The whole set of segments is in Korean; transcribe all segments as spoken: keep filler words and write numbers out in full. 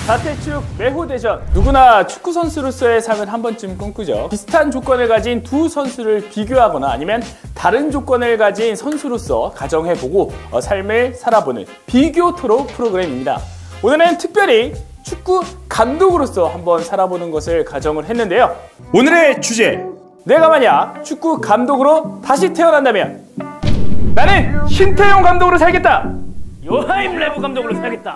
사태축 매호 대전. 누구나 축구 선수로서의 삶을 한 번쯤 꿈꾸죠. 비슷한 조건을 가진 두 선수를 비교하거나 아니면 다른 조건을 가진 선수로서 가정해보고 어, 삶을 살아보는 비교 토론 프로그램입니다. 오늘은 특별히 축구 감독으로서 한번 살아보는 것을 가정을 했는데요. 오늘의 주제, 내가 만약 축구 감독으로 다시 태어난다면 나는 신태용 감독으로 살겠다. 요하임 레브 감독으로 살겠다.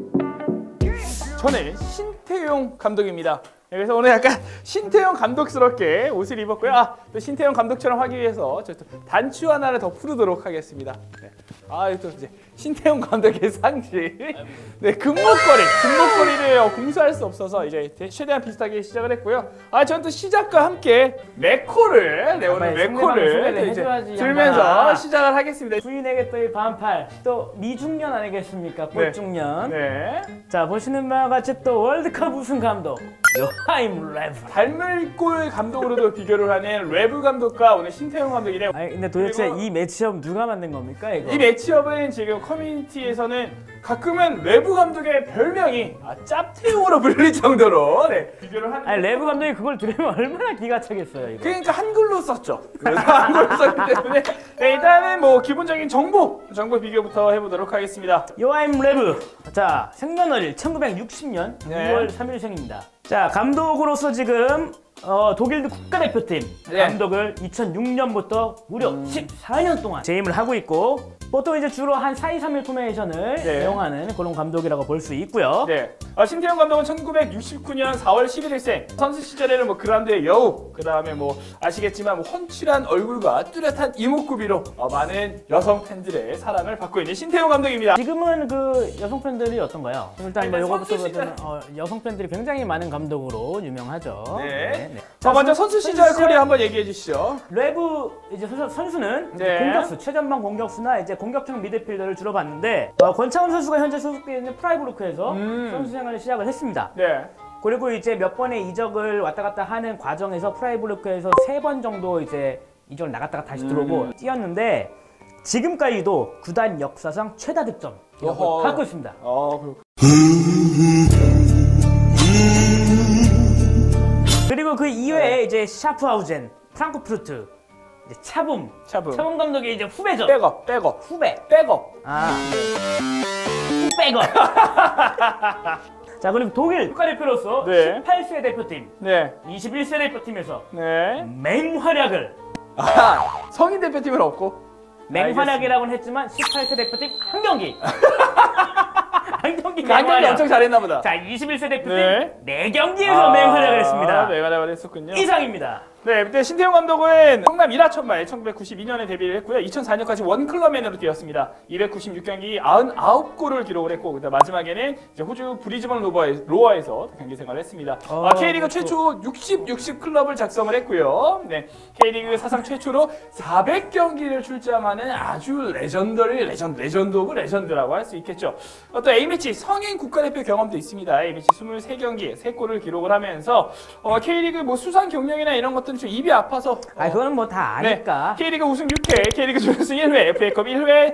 저는 신태용 감독입니다. 그래서 오늘 약간 신태용 감독스럽게 옷을 입었고요. 아, 또 신태용 감독처럼 하기 위해서 저 또 단추 하나를 더 풀도록 하겠습니다. 네. 아, 또 이제 신태용 감독의 상식. 네, 금목걸이, 금목걸이를 공수할 수 없어서 이제 최대한 비슷하게 시작을 했고요. 아, 저는 또 시작과 함께 맥코를, 네, 오늘 맥코를 이제 들면서 양반. 시작을 하겠습니다. 부인에게 또 이 반팔, 또 미중년 아니겠습니까? 꽃중년. 네. 네. 자, 보시는 바와 같이 또 월드컵 우승 감독 요하임 레브. 달물골 감독으로도 비교를 하는 레브 감독과 오늘 신태용 감독이네요. 아니 근데 도대체 이 매치업 누가 만든 겁니까 이거? 이 매치업은 지금 커뮤니티에서는 가끔은 레브 감독의 별명이 아, 짭태용으로 불릴 정도로 네, 비교를 하는. 아니 레브 감독이 그걸 들으면 얼마나 기가 차겠어요 이거. 그러니까 한글로 썼죠. 그래서 한글로 썼기 때문에 네, 일단은 뭐 기본적인 정보 정보 비교부터 해보도록 하겠습니다. 요하임 레브. 자, 생년월일 천구백육십 년 네. 이월 삼일생입니다. 자, 감독으로서 지금 어, 독일 국가대표팀 네. 감독을 이천육 년부터 무려 음. 십사 년 동안 재임을 하고 있고, 보통 이제 주로 한 사, 이, 삼 일 포메이션을 네. 이용하는 그런 감독이라고 볼 수 있고요. 네. 어, 신태용 감독은 천구백육십구 년 사월 십일일생. 선수 시절에는 뭐 그라운드의 여우, 그 다음에 뭐 아시겠지만 뭐 훤칠한 얼굴과 뚜렷한 이목구비로 어, 많은 여성 팬들의 사랑을 받고 있는 신태용 감독입니다. 지금은 그 여성 팬들이 어떤가요? 일단 뭐 요거부터 시절... 어, 여성 팬들이 굉장히 많은 감독으로 유명하죠. 네. 네, 네. 자, 먼저 선수 시절 커리어 한번 얘기해 주시죠. 레브 이제 선수, 선수는 네. 공격수, 최전방 공격수나 이제 공격형 미드필더를 주로 봤는데 어, 권창훈 선수가 현재 소속되어 있는 프라이부르크에서 음. 선수 생활을 시작을 했습니다. 네. 그리고 이제 몇 번의 이적을 왔다 갔다 하는 과정에서 프라이부르크에서 세 번 정도 이제 이적을 나갔다가 다시 들어오고 음. 뛰었는데 지금까지도 구단 역사상 최다 득점 기록을 갖고 있습니다. 어, 그렇구나. 그리고 그 이외에 네. 이제 샤프하우젠, 프랑크푸르트, 이제 차붐, 차붐, 차붐 감독의 이제 후배죠. 백업, 백업, 후배, 백업. 아, 네. 백업. 자, 그리고 독일 국가대표로서 네. 십팔 세 대표팀, 네. 이십일 세 대표팀에서 네. 맹활약을. 아, 성인 대표팀은 없고. 맹활약이라고는 했지만 십팔 세 대표팀 한 경기. 한 경기 그 한 경기 엄청 잘했나 보다. 자, 이십일 세 대표팀 네, 네 경기에서 아, 맹활약을 했습니다. 맹활약을 했었군요. 이상입니다. 네, 그때 신태용 감독은 성남 일하천마에 천구백구십이 년에 데뷔를 했고요. 이천사 년까지 원클럽맨으로 뛰었습니다. 이백구십육 경기 구십구 골을 기록을 했고, 그다음 마지막에는 이제 호주 브리즈번 로어에서 경기 생활을 했습니다. 어, 아, K리그 최초 육십, 육십 클럽을 작성을 했고요. 네, K리그 사상 최초로 사백 경기를 출장하는 아주 레전더리 레전드, 레전드 오브 레전드라고 할 수 있겠죠. 어, 또 A매치 성인 국가대표 경험도 있습니다. A매치 이십삼 경기, 세 골을 기록을 하면서 어, K리그 뭐 수상 경력이나 이런 것들은 좀 입이 아파서 어, 아, 그거는 뭐 다 아니까. 네, K리그 우승 육 회, K리그 준우승 일 회, 에프에이컵 일 회.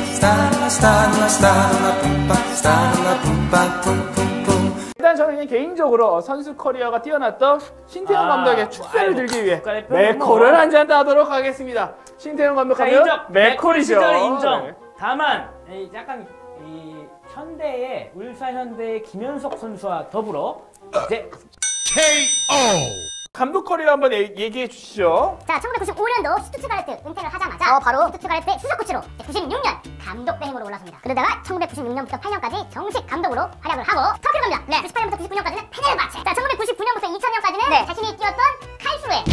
일단 저는 그냥 개인적으로 선수 커리어가 뛰어났던 신태용 아, 감독의 축배를 들기 위해 맥콜을 한 잔 따도록 하겠습니다. 신태용 감독하면 맥콜이죠. 시절 인정. 네. 다만 약간 이 현대의 울산 현대의 김현석 선수와 더불어 이제 케이오 감독 커리어 한번 얘, 얘기해 주시죠. 자, 천구백구십오 년도 슈투트가르트 은퇴를 하자마자 어, 바로 슈투트가르트의 수석 코치로 구십육 년 감독 대행으로 올랐습니다. 그러다가 천구백구십육 년부터 팔 년까지 정식 감독으로 활약을 하고 터키로 갑니다. 네. 구십팔 년부터 구십구 년까지는 페네르바체. 자, 천구백구십구 년부터 이천 년까지는 네. 자신이 뛰었던 칼스루에.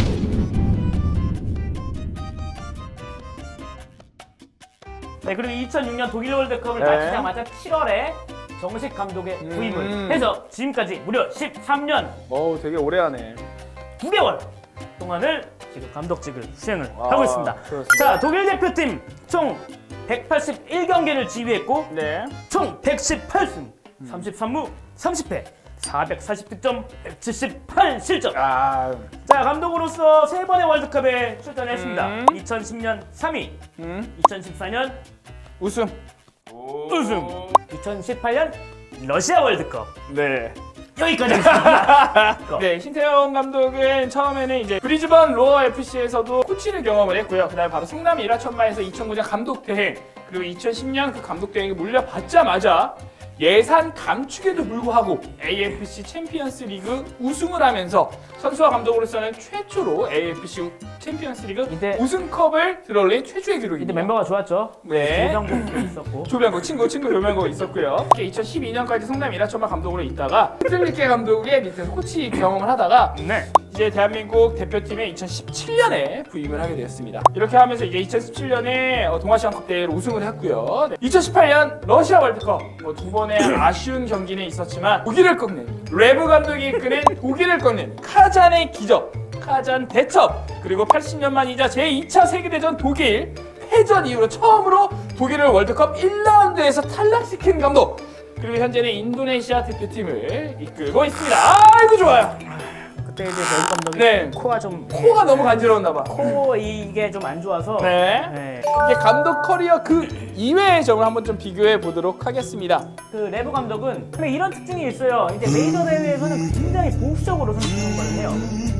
네, 그리고 이천육 년 독일 월드컵을 네. 마치자마자 칠월에 정식 감독에 부임을 음. 해서 지금까지 무려 십삼 년. 어우, 되게 오래 하네. 구 개월 동안을 지금 감독직을 수행을 와, 하고 있습니다. 그렇습니다. 자, 독일 대표팀 총 백팔십일 경기를 지휘했고 네. 총 백십팔 승, 음. 삼십삼 무, 삼십 패, 사백사십 득점, 백칠십팔 실점. 아. 자, 감독으로서 세 번의 월드컵에 출전했습니다. 음. 이천십 년 삼 위, 음. 이천십사 년 우승, 우승, 이천십팔 년 러시아 월드컵. 네. 여기까지 하겠습니다. 네, 신태용 감독은 처음에는 이제 브리즈번 로어 에프씨에서도 코치를 경험을 했고요. 그다음에 바로 성남 일화천마에서 이천구 년 감독 대행, 그리고 이천십 년 그 감독 대행에 물려받자마자 예산 감축에도 불구하고 에이에프씨 챔피언스 리그 우승을 하면서 선수와 감독으로서는 최초로 에이에프씨 챔피언스 리그 이때- 우승컵을 들어올린 최초의 기록입니다. 이때 멤버가 좋았죠. 네. 조병국도 있었고. 조병국 친구 친구 조병국 있었고요. 이천십이 년까지 성남 일화천마 감독으로 있다가 트릴리케 감독의 밑에서 코치 경험을 하다가 네. 이제 대한민국 대표팀에 이천십칠 년에 부임을 하게 되었습니다. 이렇게 하면서 이제 이천십칠 년에 동아시안컵 대회를 우승을 했고요. 네. 이천십팔 년 러시아 월드컵 뭐 두 번의 아쉬운 경기는 있었지만 독일을 꺾는 레브 감독이 이끄는 독일을 꺾는 카잔의 기적, 카잔 대첩, 그리고 팔십 년 만이자 제이 차 세계대전 독일 패전 이후로 처음으로 독일을 월드컵 일 라운드에서 탈락시킨 감독, 그리고 현재는 인도네시아 대표팀을 이끌고 있습니다. 아이고 좋아요. 그때 이제 멜 감독이 네. 코가 좀 코가 너무 간지러웠나 봐. 코 이게 좀 안 좋아서. 네. 네. 이게 감독 커리어 그 이외의 점을 한번 좀 비교해 보도록 하겠습니다. 그 레브 감독은 근데 이런 특징이 있어요. 이제 메이저 대회에서는 굉장히 보수적으로 선수 평가를 해요.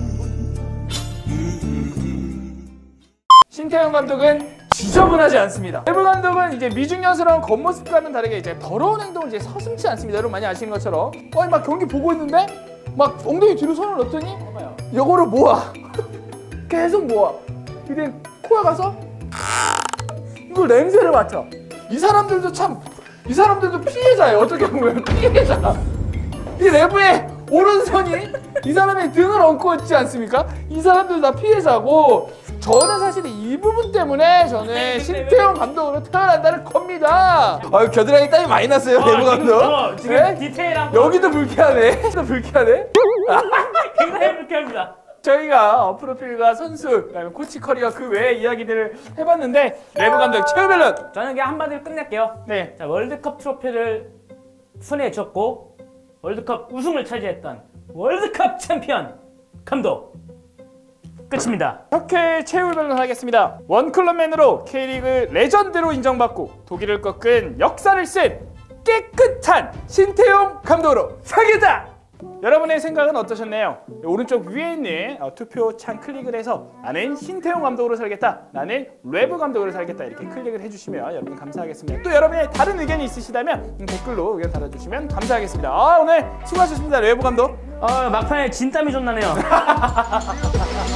신태용 감독은 지저분하지 않습니다. 레브 감독은 이제 미중년스러운 겉모습과는 다르게 이제 더러운 행동을 이제 서슴지 않습니다. 여러분 많이 아시는 것처럼 아니 막 경기 보고 있는데 막 엉덩이 뒤로 손을 넣더니 이거를 모아 계속 모아. 이제 코에 가서 이걸 냄새를 맡아. 이 사람들도 참 이 사람들도 피해자예요. 어떻게 보면 피해자. 이 레브의 오른손이 이 사람의 등을 얹고 있지 않습니까? 이 사람들 다 피해자고, 저는 사실 이 부분 때문에 저는 신태용 감독으로 태어난다는 겁니다. 아유 겨드랑이 땀이 많이 났어요. 레브 감독. 어, 지금 네? 디테일한 거 여기도 불쾌하네. 여기도 불쾌하네. 굉장히 불쾌합니다. 저희가 프로필과 선수, 그다음에 코치 커리어 그 외의 이야기들을 해봤는데 레브 감독 최후변론. 저는 그냥 한마디로 끝낼게요. 네. 자, 월드컵 트로피를 손에 쥐었고 월드컵 우승을 차지했던 월드컵 챔피언 감독. 끝입니다. 이렇게 최후변론 하겠습니다. 원클럽맨으로 K리그 레전드로 인정받고 독일을 꺾은 역사를 쓴 깨끗한 신태용 감독으로 살겠다! 여러분의 생각은 어떠셨나요? 오른쪽 위에 있는 어, 투표창 클릭을 해서 나는 신태용 감독으로 살겠다, 나는 레브 감독으로 살겠다 이렇게 클릭을 해주시면 여러분 감사하겠습니다. 또 여러분의 다른 의견이 있으시다면 음, 댓글로 의견 달아주시면 감사하겠습니다. 아, 오늘 수고하셨습니다. 레브 감독. 어, 막판에 진땀이 좀 나네요.